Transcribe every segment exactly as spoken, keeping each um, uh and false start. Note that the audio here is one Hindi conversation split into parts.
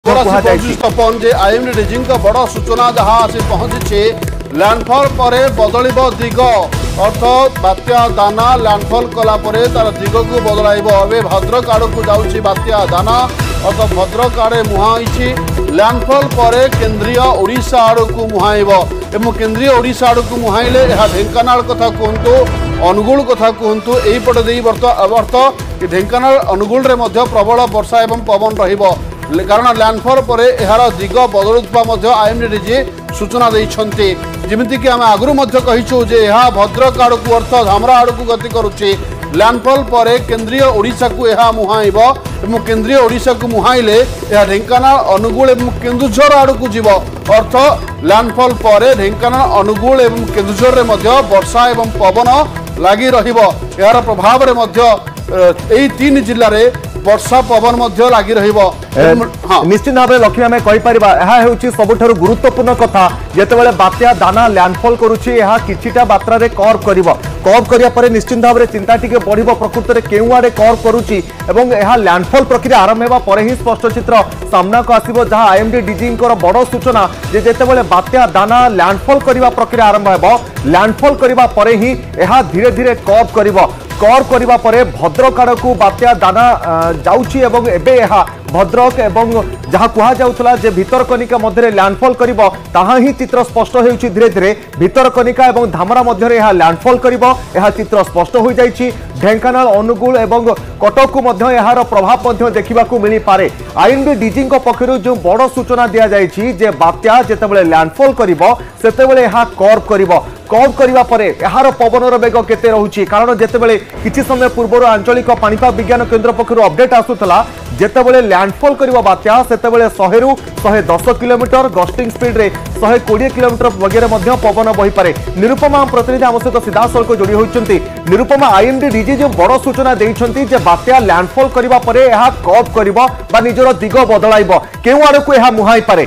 आईएमडी डीजी बड़ सूचना जहाँ आसी पहुंची लैंडफॉल पर बदल दिग अर्थात बात्या दाना लैंडफॉल कलापर तार दिग को बदल भद्रक आड़ को जाऊँगी बात्या दाना अर्थात भद्रक आड़े मुहाई लैंडफॉल पर केन्द्रीय ओडिशा आड़ को मुहाइब एवं केन्द्रीय ओडिशा आड़ को मुहाइले ढेंकानाल कथा कहतु अनुगुल कथा कहतु यहीपटे दे अर्थ ढेंकानाल अनुगुल प्रबल वर्षा एवं पवन रहिबो कारण लैंडफॉल पर यार दिग बदलुवा आईएमडी डीजी सूचना देते जमीक आम आगु कहीचु यह भद्रक आड़ को अर्थ धामरा आड़ को गति करुच्ची लैंडफॉल पर केन्द्रीय ओडिशा को यह मुहाइब एवं केन्द्रीय ओडिशा को मुहाइले यह ढेंकानाल अनुगुल एवं केन्दुझर आड़ को जीव अर्थ लैंडफॉल पर ढेंकानाल अनुगुल एवं केन्दुझर में वर्षा एवं पवन लगी यार प्रभाव में तीन जिले में वर्षा पवन लगी हाँ। निश्चित भाव लक्ष्मी आम कहीपर यह सबुठ गुरुत्वपूर्ण कथा जितेबाला बात्या दाना लैंडफॉल करुच्ची किछिटा मात्रा कर्व कर कर्व करिया निश्चित भाव में चिंता टी बढ़ प्रकृत में केउ आड़े कर्व करुच्ची एवं यह लैंडफॉल प्रक्रिया आरंभ होगा पर ही स्पष्ट चित्र सामना को आसिबो जहां आईएमडी डीजी बड़ सूचना जे जेतेबाला बात्या दाना लैंडफॉल करने प्रक्रिया आरंभ होगा लैंडफॉल करने पर ही यह धीरे धीरे कर्व कर कर्व करने पर भद्रक आड़ को बात्या दाना जाउची एवं एबे यह भद्रक एवं जहाँ कहुला भितरकनिका मध्य लैंडफॉल करिबो ताहा ही चित्र स्पष्ट होउची धीरे धीरे भितरकनिका एवं धामरा मध्य यह लैंडफॉल करिबो यह चित्र स्पष्ट हो जाइछि ढेंकानाल अनुगुल एवं कटक को मध्य यार प्रभाव देखा मिल पारे आईएमडी डीजी पक्षर जो बड़ सूचना दि जाइछि जे बात्या जेतेबेले लैंडफॉल करिबो सेतेबेले यह कर्व करिबो कर्व करने पर यार पवनर बेग केते रहुछि कारण जेतेबेले किछि समय पूर्व आंचलिक पाणीपाग विज्ञान केन्द्र पक्षर अपडेट आसुतला जेतेबेले लैंडफॉल करिबो बात्या सेतेबेले सौ रु सौ दस किलोमीटर गस्टिंग स्पीड रे सौ बीस किलोमीटर वेगर मध्य पवन बही पारे निरुपमा प्रतिनिधि आम सहित सीधा सड़क जोड़ी होइछन्ति निरुपमा आईएमडी डीजी जो बड़ सूचना देइछन्ति जे बात्या लैंडफॉल करिबा परे यह कर्व करिबो बा निजर दिग बदलाइबो केउ आड़ को यह मुहाई पारे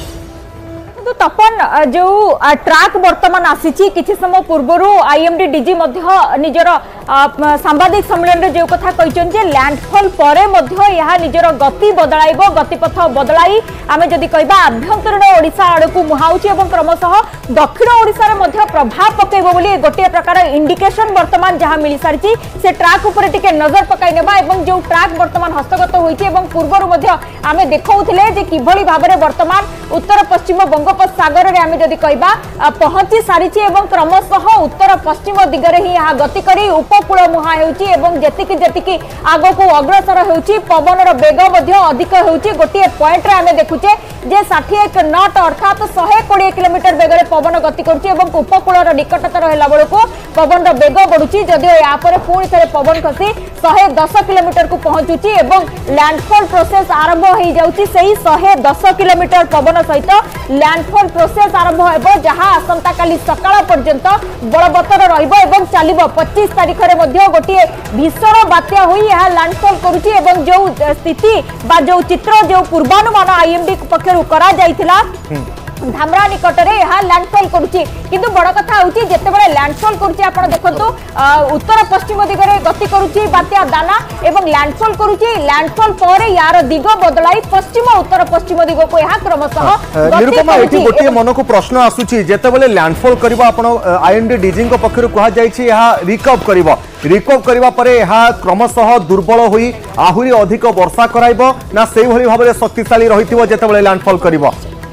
तपन जो ट्राक बर्तमान आसी किसी समय पूर्व आईएमडी डीजी निजर सांबादिक सम्मेलन जो कथा कहते लैंडफॉल पर यह निजर गति बदलाइब गतिपथ बदलाई आम जदि कहबा आभ्यंतरीण ओडिशा आड़ को मुहाउची एवं क्रमशः दक्षिण ओडिशा रे मध्य प्रभाव पकेइबो बोली गोटे प्रकार इंडिकेशन वर्तमान जहां मिल सारी से ट्राक उपर टिके नजर पकाई नेबा एवं जो ट्राक वर्तमान हस्तगत होईची एवं पूर्वरु मध्य आमे देखौथिले जे किभली भाबरे वर्तमान उत्तर पश्चिम बंगोपसागर रे आमे जदि कहबा पहुंची सारी एवं क्रमशः उत्तर पश्चिम दिगरे ही यह गति करी उपकूल मुहा हेउची एवं जेतिकी जेतिकी आगो को अग्रसर हेउची पवनर बेग मध्य अधिक हेउची गोटे पॉइंट रे आमे देखुचे जे साठ नट अर्थात सौ बीस किलोमीटर बेगरे पवन गति करुच्ची एवं उपकूलर निकटतर रहला बेलको पवन बेग बढ़ुची जदियो या पर पुणी थे पवन खसी सौ दस किलोमीटर को पहुंचुची एवं लैंडफॉल प्रोसेस आरंभ हो जाउची सही सौ दस किलोमीटर पवन सहित लैंडफॉल प्रोसेस आरंभ होबो जहां आसंता काली सकाळ पर्यंत बलवत्तर रहइबो एवं चलिबो पच्चीस तारिख रे मध्य गोटे भीषण बात्या होई यह लैंडफॉल करुची एवं जो स्थिति बा जो चित्र जो पूर्वानुमान आईएमडी पक्षरु करा जाइथिला धामरा निकट में यह लैंडफॉल करुच्ची किंतु बड़ कथा होची जेतेबेले लैंडफॉल करुच्ची आपण देखंतु उत्तर पश्चिम दिगरे गति करुच्ची बात्या दाना एवं लैंडफॉल करुच्ची लैंडफॉल पर यार दिग बदलाई पश्चिम उत्तर पश्चिम दिग को यह क्रमशः निरुपमा एठी गोटे मन को प्रश्न आसुची जेतेबेले लैंडफॉल करबा आपण आईएमडी डीजी को पक्षरु कहा जायछि यह रिकव करबा रिकव करबा परे यह क्रमशः दुर्बल होई आहुरी अधिक वर्षा कराइबो ना सेही भली भाबरे शक्तिशाली रहिथिबो जेतेबेले लैंडफॉल करबो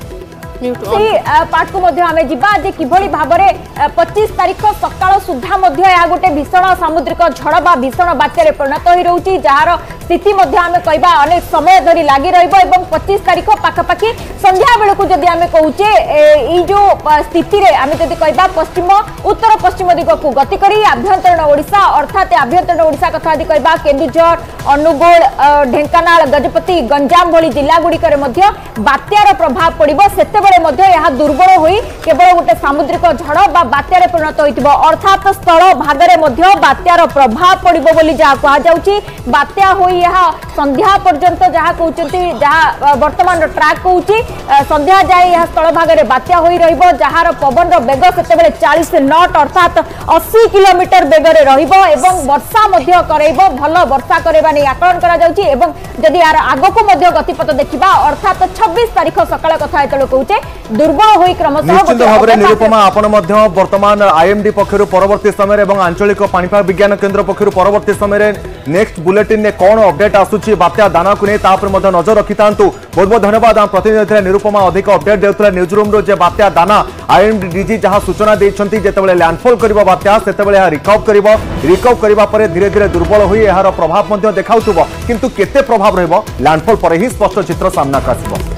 पार्ट को आमे जिबा जे किभली भाबरे पच्चीस तारिख सकाळ सुधा मध्य या गोटे भीषण सामुद्रिक झड़ बा भीषण बात्यारे परिणत होई रहउची जहार स्थिति मध्य आमे कहबा अनेक समय धरी लागि रहइबो एवं पच्चीस तारिख पाखापाखि संध्या बेल को जदि आमे कहूचे ए जो स्थिति रे आमे जदि कहबा पश्चिम उत्तर पश्चिम दिग को गति करी आभ्यंतरीण ओडिशा अर्थात आभ्यंतरीण ओडिशा कथा यदि कहबा केन्दुझर अनुगुल ढेंकानाल गजपति गंजाम भली जिला गुड़िक बात्यार प्रभाव पड़िबो सेते बेले मध्य यह दुर्बल होई केवल गोटे सामुद्रिक झड़ बा बात्यारे परिणत होइतिबो अर्थात स्थल भागरे मध्य बात्यार प्रभाव पड़िबो बोली जहा कहा जाउची बात्या होई यह संध्या पर्यंत जहा कहउचंती जहा वर्तमान ट्रैक कहउची संध्या जाय यह स्थल भागरे बात्या होई रहइबो जहार पवन रो बेग सेते बेले चालीस नॉट अर्थात अस्सी किलोमीटर बेगरे रहिबो एवं वर्षा मध्य करइबो भलो वर्षा करबा नै आकलन करा जाउची एवं जदि यार आगको मध्य गतिपथ देखिबा अर्थात छब्बीस तारिख सकाळ कथा एतलो कहउचे दुर्बल होई क्रमशः निश्चित भाव निरुपमा आपण मध्य वर्तमान आईएमडी पक्षरु परवर्ती समय एवं आंचलिक पाणीपाग विज्ञान केन्द्र पक्षरु परवर्ती समय नेक्स्ट बुलेटिन ने कोन अपडेट आसुची बात्या दाना को नै तापर मध्य नजर रखितांतु बहुत बहुत धन्यवाद हम प्रतिनिधि निरुपमा अधिक अपडेट देउतला न्यूज रूम रो जे बात्या दाना आईएमडी डीजी जहां सूचना देछंती जेतेबेले लैंडफॉल करबो बात्या सेतेबेले हा रिकवर करबो रिकवर करबा परे धीरे धीरे दुर्बल होई एहार प्रभाव मध्य देखाउतबो किंतु केते प्रभाव रहबो लैंडफॉल परे ही स्पष्ट चित्र सामना आसीबो।